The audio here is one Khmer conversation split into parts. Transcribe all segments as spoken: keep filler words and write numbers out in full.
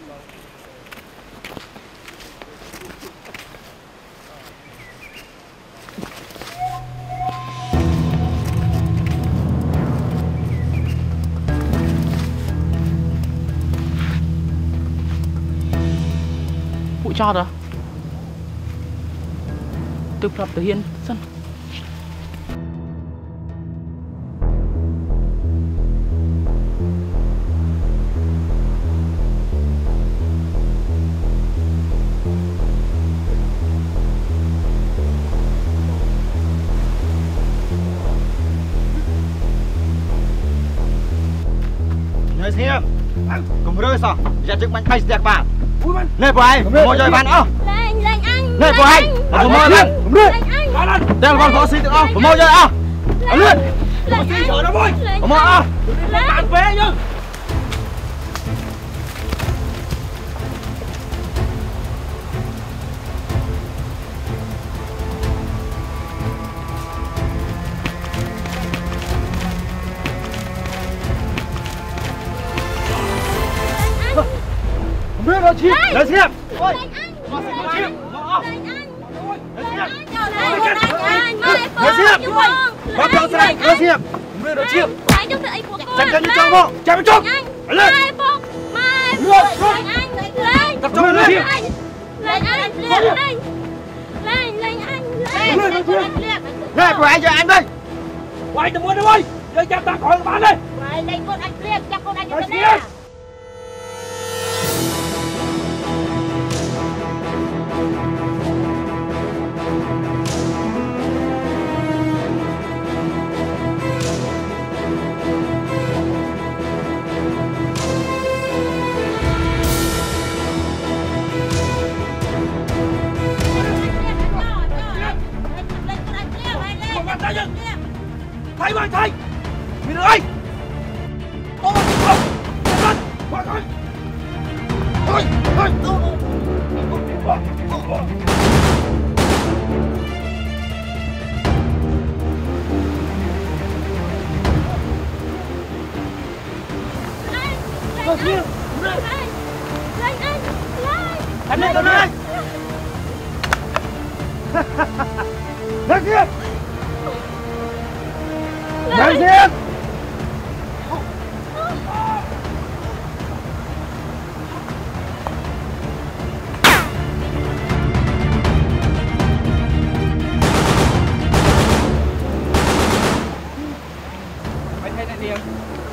Phụ cho rồi. Từ lập từ hiên sân. Nhớ xem, cùng rơi sao? Giờ trước bánh bay sẹt bà. Nè của anh, mua cho bạn ơ. Lên, lên anh. Nè của anh, mua cho bạn. Lên anh. Đây là con có xí tự ơ, mua cho ơ. Lên. Lên anh. Sợ nó vui. Mua ơ. Bạn về chứ. Lên nó chim, lên xem. Ôi, nó sẽ có chim. Nó. Lên xem. Lên anh, lên xem. Bắt đầu xem, lên xem. Lên nó chim. Anh giúp thầy của con. Chăm chăm như trong bộ, chăm trong. Lên. Mai phục, mai phục. Lên anh, lên. Tập trung lên chim. Lên anh, lên anh. Lên, lên anh, lên. Lên nó chim. Nè của anh giờ anh đây. Quay tụi muốn đâu ơi. Giờ chăm ta khỏi bạn đây. Quay lên con anh liền, chăm con anh lên đây. Thầy ơi thầy, mình ơi, ôi không, lên, qua coi, ôi, ôi, lên, lên, lên, lên anh, lên, anh lên, lên, lên kia. Lên xem. Mày thấy này đi không?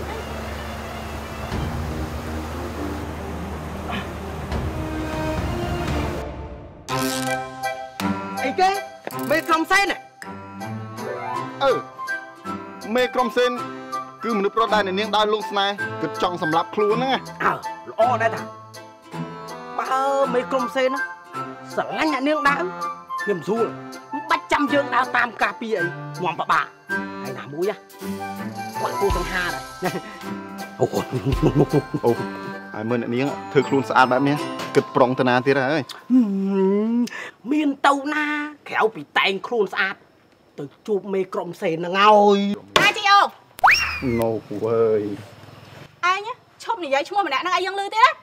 Ê cái, mày không xe này. Ừ. Mê Krom Sen cứ một nước đai này niếng đai luôn này cứ trong sầm lạp luôn á nghe. Ờ, lo đây ta. Ba mấy Krom Sen á, sợ lanh nhà niếng đai, niềm du rồi, bắt trăm dương đào tam cà pi ấy, ngoạm bà bà, hay nào mũi á, quặn cô trong ha này. Ồ, ồ, ai mơ này niếng thưa luôn sạch bạn nhé, cực prong tên à tiếc ơi. Miền tàu na, khéo bị tay khuôn sạch. Tôi chụp mê Krom Sen là ngồi. Ai chị ơi? Ngô cụ ơi. Ai nhá? Chụp này giấy chua mà đã năng ai dân lư thế đó.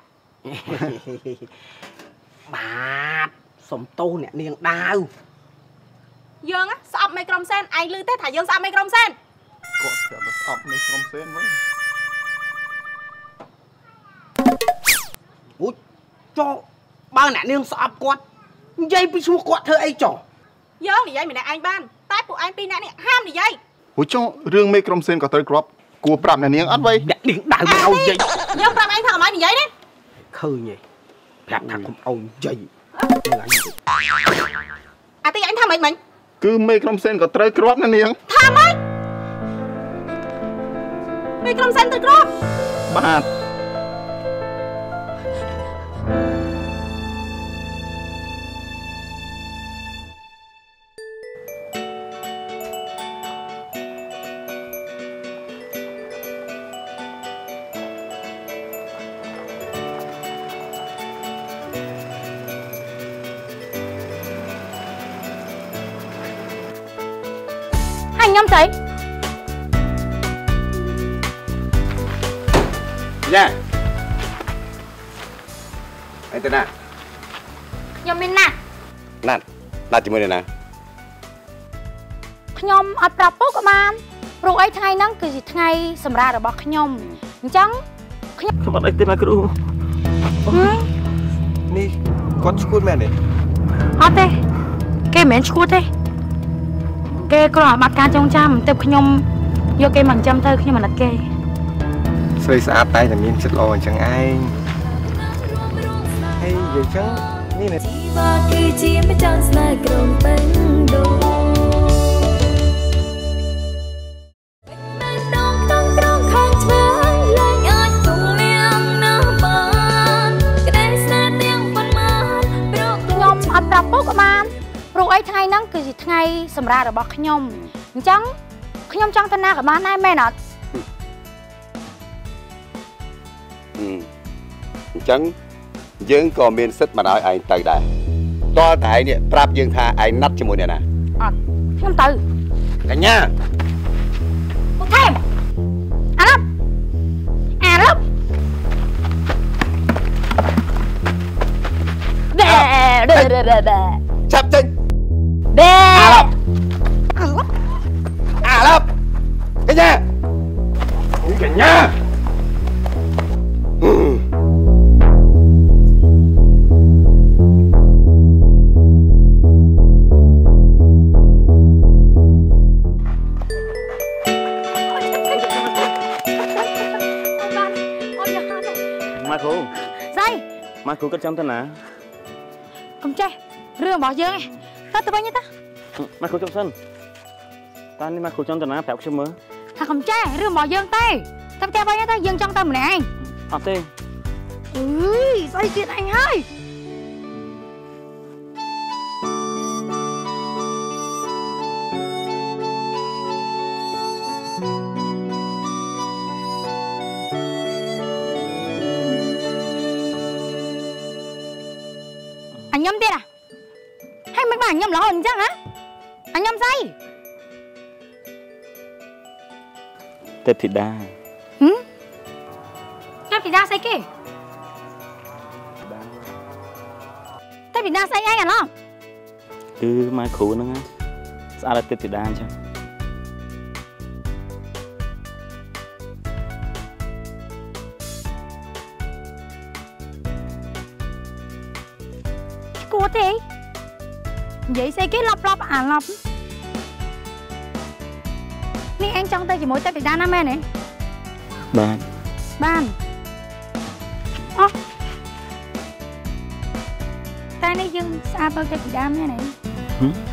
Bà, sống tô nè niềng đau. Dương á, sao mê Krom Sen? Ai lư thế thả Dương sao mê Krom Sen? Có thể là sọp mê Krom Sen với. Ôi, cho ba nè niềng sọp quạt. Dây bị xua quạt thơ ấy trò. Dương này giấy mình lại anh ban. Tai phụ anh pi nè nè ham này giấy. Ủa cho riêng mê Krom Sen có tới crop của prap này niếng ắt vậy. Nè niềng đau mà ông dây. Dương prap anh thằng nói này giấy đấy. Khơi nhỉ. Prap thằng không ông dây. À tí anh thằng mình mình. Cứ mê Krom Sen có tới crop này niếng. Tham ấy. Mê Krom Sen tới crop. Bạt. Anh nhâm thấy. Dạ. ไอ้ตัวน่ะខ្ញុំមានណាត់ណាត់ណាត់ជាមួយនឹងណាខ្ញុំអត់ប្រាប់ពុកក៏បានព្រោះអីថ្ងៃហ្នឹងគឺជាថ្ងៃសម្រាប់របស់ខ្ញុំអញ្ចឹងខ្ញុំខ្ញុំអត់អីទេម៉ែគ្រូនេះគាត់ឈួតមែនទេអត់ទេគេមិនមែនឈួតទេគេគ្រាន់តែបាត់ការចងចាំទើបខ្ញុំយកគេមកចិញ្ចឹមទៅខ្ញុំមិនអត់គេស្រីស្អាតតែតែមានចិត្តល្អអញ្ចឹងឯងហើយនិយាយចឹងនេះណាជីវ៉ាគឺជាម្ចាស់ស្នេហ៍ក្រុងពេញដូងប្រាប់ពុកក៏បានព្រោះអីថ្ងៃហ្នឹងគឺជាថ្ងៃសម្រាប់របស់ខ្ញុំអញ្ចឹងខ្ញុំចង់ទៅណាក៏បានដែរមែនអត់អញ្ចឹងយើងក៏មានសិទ្ធិមកឲ្យឯងទៅដែរតើតែឯងនេះប្រាប់យើងថាឯងណាត់ជាមួយអ្នកណាអត់ខ្ញុំទៅកញ្ញាពុកថែមអារ៉ាប់អារ៉ាប់ចាប់ចេញអាឡប់អាឡប់កញ្ញាកញ្ញាម៉ាគ្រូស្អីម៉ាគ្រូគាត់ចាំទៅណាកុំចេះរឿងរបស់យើងឯងទៅទៅវិញទៅម៉ាគ្រូចុះសិនតានេះម៉ាគ្រូចង់ទៅណាប្រាប់ខ្ញុំមើលថាកុំចេះរឿងរបស់យើងទេទៅផ្ទះវិញទៅយើងចង់ទៅម្នាក់ឯងអត់ទេអឺយស្អីទៀតអញហើយអញញ៉ាំទៀតអាហើយមិនបានអញញ៉ាំរហូតអញ្ចឹងហ៎អញញ៉ាំស្អីទេពធីតាហឹមទេពធីតាស្អីគេទេពធីតាស្អីអញអាឡងគឺម៉ែគ្រូហ្នឹងស្អាតទេពធីតាអញ្ចឹងគួរទេនិយាយស្អីគេឡប់ឡប់អាឡប់នេះអញចង់ទៅជាមួយទេពធីតាណាមែនទេបានបានអូតែនេះយើងស្អាតទៅទេពធីតាមែនទេហឹម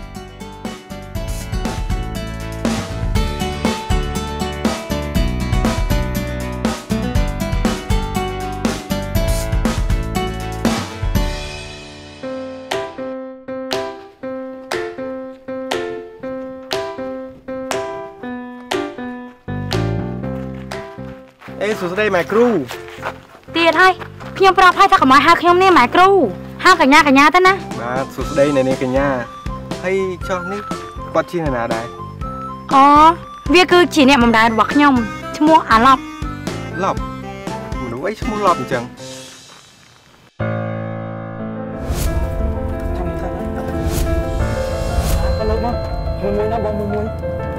អេសួស្ដីម៉ែគ្រូទៀតហើយខ្ញុំប្រាប់ឲ្យថាកុំឲ្យហៅខ្ញុំនេះម៉ែគ្រូហៅកញ្ញាកញ្ញាទៅណាបាទសួស្ដីអ្នកនាងកញ្ញាហើយចុះនេះគាត់ជាអ្នកណាដែរអូវាគឺជាអ្នកបម្រើរបស់ខ្ញុំឈ្មោះអាឡប់ឡប់មនុស្សអីឈ្មោះឡប់អញ្ចឹងឥឡូវមកមួយមួយណាបងមួយមួយ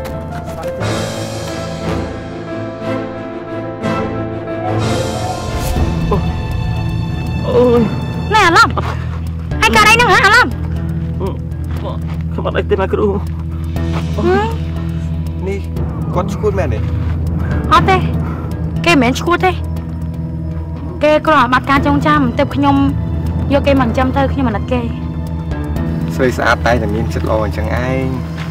អូយណែអាឡប់ហើយកាត់អីហ្នឹងហ៎អាឡប់ខ្ញុំអត់អីទេម៉ែគ្រូនេះគាត់ឈួតមែនទេអត់ទេគេមិនមែនឈួតទេគេគ្រាន់តែបាត់ការចងចាំទើបខ្ញុំយកគេមកចិញ្ចឹមទៅខ្ញុំមិនអត់គេស្រីស្អាតតែតែមានចិត្តល្អអញ្ចឹងឯង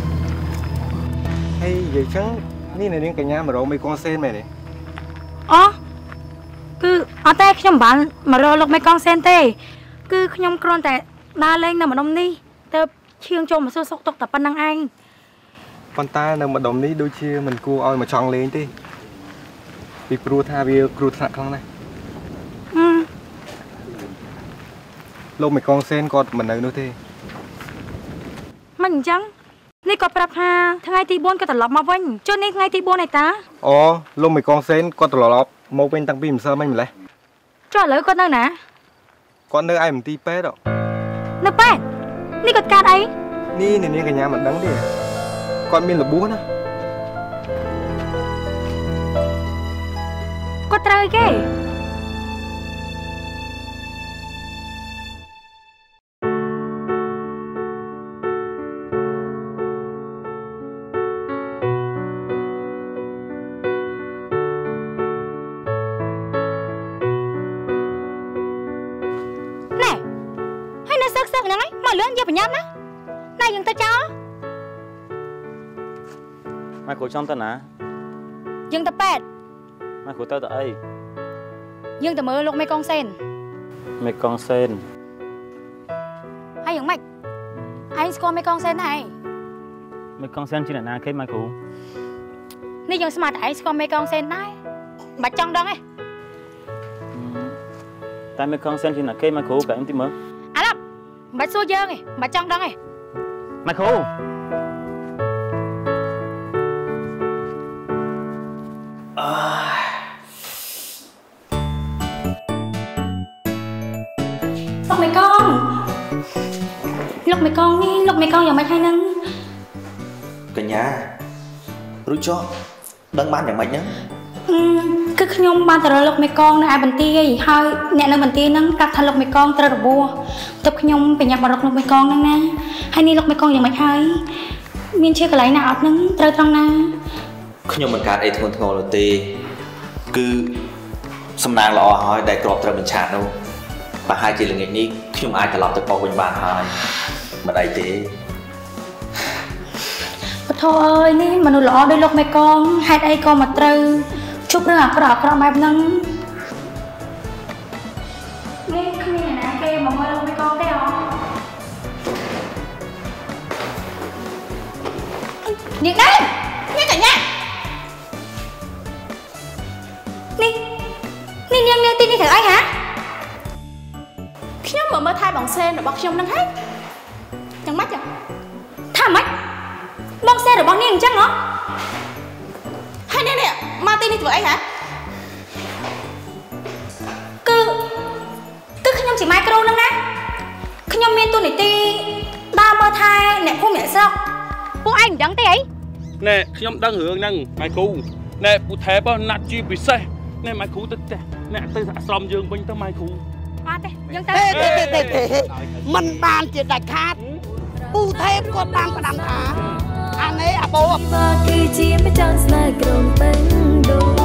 ហើយនិយាយចឹងនេះនៅនាងកញ្ញាមករកមេកងសេនមែនទេអូគឺអត់ទេខ្ញុំមិនបានមករកលោកមេកងសេនទេគឺខ្ញុំគ្រាន់តែដើរលេងនៅម្ដុំនេះទៅឈៀងចូលមកសួរសុខទុក្ខតែប៉ុណ្្នឹងឯងប៉ុន្តែនៅម្ដុំនេះដូចជាមិនគួរឲ្យមកចង់លេងទេពីព្រោះថាវាគ្រោះថ្នាក់ខ្លាំងណាស់លោកមេកងសេនគាត់មិននៅនោះទេមិនអញ្ចឹងនេះគាត់ប្រាប់ថាថ្ងៃទីបួនគាត់ត្រឡប់មកវិញចុះនេះថ្ងៃទីបួនឯតាអូលោកមេកងសេនគាត់ត្រឡប់មកវិញតាំងពីម្សិលមិញម្លេះចុះឥឡូវគាត់នៅណា còn nơi ai mình ti pé đó nó pé ní cột cát ấy ní này ní cả nhà mình đắng đi con mình là búa đó có trời cái mà lớn giờ phải nhắm á này dừng ta cho mai khổ trong ta nè dừng ta pet mai khổ tao tại dừng ta mơ lục mấy con sen mấy con sen hay dừng mạch anh score mấy con sen này mấy con sen chỉ là na cái mai khổ นี่ยังสมัครไอซ์ก็ไม่กองเซนได้บัดจังดังไง tại mấy con sen chỉ là cái mai khổ cả em tìm mơ à lắmบัดสู้เยอะไงบัดจังดังไง mai khổ lúc mấy con lúc mấy con đi lúc mấy con giờ mấy hai nâng cả nhàรู้cho đăng banอย่างไรnhá គឺខ្ញុំបានទៅរកលោកមេកងនៅឯបន្ទាយហើយអ្នកនៅបន្ទាយហ្នឹងប្រាប់ថាលោកមេកងត្រូវរបួសទៅខ្ញុំបញ្ញាប់មករកលោកមេកងហ្នឹងណាហើយនេះលោកមេកងយ៉ាងម៉េចហើយមានជាកន្លែងណាអត់ហ្នឹងត្រូវត្រង់ណាខ្ញុំមិនកើតអីធ្ងន់ធ្ងរនោះទេគឺសំណាងល្អហើយដែលគ្របត្រូវបញ្ឆាតនោះប្រហែលជាល្ងាចនេះខ្ញុំអាចត្រឡប់ទៅប៉ុស្តិ៍វិញបានហើយមិនអីទេពធអើយនេះមនុស្សល្អដូចលោកមេកងហេតុអីក៏មកត្រូវជប់រឿងអាក្រក់អាក្រក់បែបហ្នឹងនេះគ្មានអ្នកណាគេមកមើលលោកមេកងទេហ៎នាងដែរនាងកញ្ញានេះនេះនាងនាងទីនេះធ្វើអីហ៎ខ្ញុំមកមើលថែបងសេនរបស់ខ្ញុំហ្នឹងហ៎យ៉ាងម៉េចថាម៉េចបងសេនរបស់នាងអញ្ចឹងហ៎ហើយនេះនេះមកទីនេះធ្វើអីហ៎គឺគឺខ្ញុំជាម៉ែគ្រូហ្នឹងណាខ្ញុំមានទូនីតិដើរមើលថែអ្នកភូមិអ្នកស្រុកពួកឯងមិនដឹងទេអីណែខ្ញុំដឹងរឿងហ្នឹងម៉ែគ្រូណែពូថែបណាត់ជាពិសេសណែម៉ែគ្រូទៅផ្ទះអ្នកទៅអាស្រមយើងវិញទៅម៉ែគ្រូអត់ទេយើងទៅទេទេទេទេមិនបានជាដាច់ខាតពូថែបគាត់បានផ្ដាំថាអានេះអាបោគឺជាម្ចាស់ស្នេហ៍ក្រុមពេញដូ